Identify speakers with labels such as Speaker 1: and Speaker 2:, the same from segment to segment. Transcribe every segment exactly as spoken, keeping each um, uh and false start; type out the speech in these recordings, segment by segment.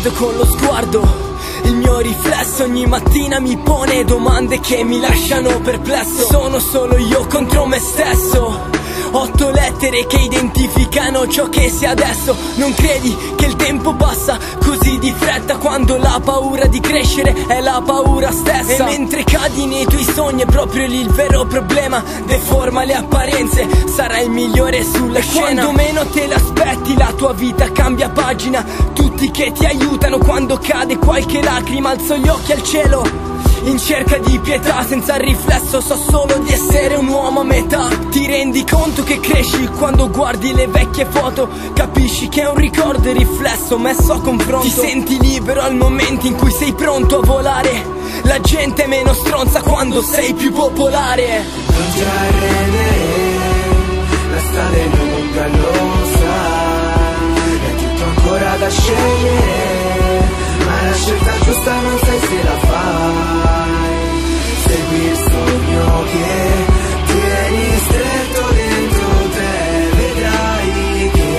Speaker 1: guardo con lo sguardo. Il mio riflesso ogni mattina mi pone domande che mi lasciano perplesso. Sono solo io contro me stesso. Otto lettere che identificano ciò che sei adesso. Non credi che il tempo passa così di fretta, quando la paura di crescere è la paura stessa. E mentre cadi nei tuoi sogni è proprio lì il vero problema. Deforma le apparenze, sarai il migliore sulla scena. Quando meno te l'aspetti la tua vita cambia pagina. Tutti che ti aiutano quando cade qualche lacrima. Alzo gli occhi al cielo in cerca di pietà, senza riflesso so solo di essere un uomo a metà. Ti rendi conto che cresci quando guardi le vecchie foto. Capisci che è un ricordo e riflesso messo a confronto. Ti senti libero al momento in cui sei pronto a volare. La gente è meno stronza quando sei più popolare.
Speaker 2: Non ti arredere, la strada è lunga, lo sai. È tutto ancora da scegliere, ma la scelta giusta non sai se la fai. Segui il sogno che tieni stretto dentro te, vedrai che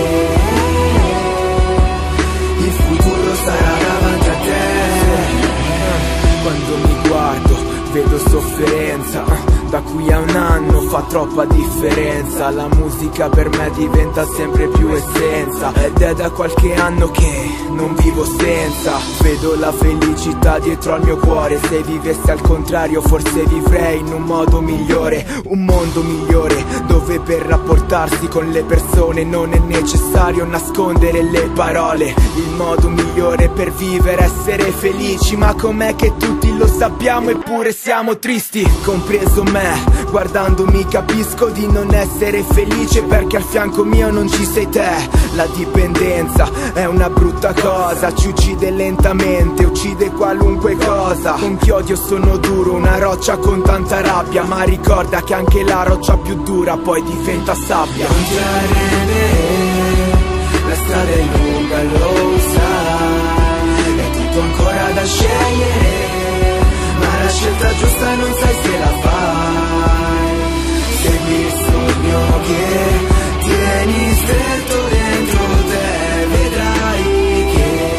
Speaker 2: il futuro sarà davanti a te.
Speaker 3: Quando mi guardo vedo sofferenza, da qui a un anno fa troppa differenza. La musica per me diventa sempre più essenza, ed è da qualche anno che non vivo senza. Vedo la felicità dietro al mio cuore. Se vivessi al contrario forse vivrei in un modo migliore. Un mondo migliore dove per rapportarsi con le persone non è necessario nascondere le parole. Il modo migliore per vivere è essere felici. Ma com'è che tutti lo sappiamo eppure siamo tristi? Compreso me, guardandomi capisco di non essere felice perché al fianco mio non ci sei te. La dipendenza è una brutta cosa, ci uccide lentamente, uccide qualunque cosa. Con chi odio sono duro, una roccia con tanta rabbia, ma ricorda che anche la roccia più dura poi diventa sabbia.
Speaker 2: Non ti arredere, la strada è lunga, lo sai. È tutto ancora da scegliere, ma la scelta giusta non sai se la fai. Segui il sogno che tieni stretto dentro te, vedrai che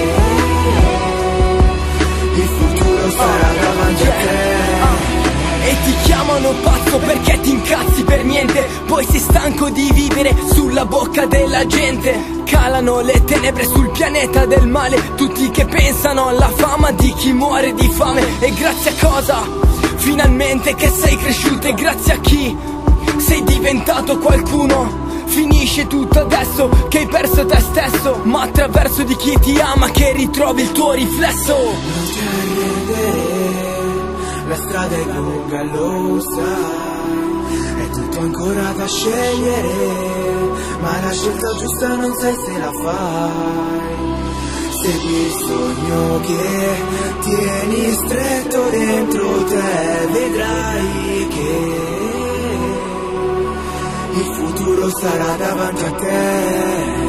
Speaker 2: il futuro sarà davanti a te.
Speaker 1: E ti chiamano pazzo perché ti incazzi per niente. Poi sei stanco di vivere sulla bocca della gente. Calano le tenebre sul pianeta del male. Tutti che pensano alla fama di chi muore di fame. E grazie a cosa? Finalmente che sei cresciuto. E grazie a chi? Sei diventato qualcuno. Finisce tutto adesso che hai perso te stesso, ma attraverso di chi ti ama che ritrovi il tuo riflesso.
Speaker 2: Non ti arredere, la strada è lunga, lo sai. È tutto ancora da scegliere, ma la scelta giusta non sai se la fai. Segui il sogno che tieni stretto dentro te, vedrai che il futuro sarà davanti a te.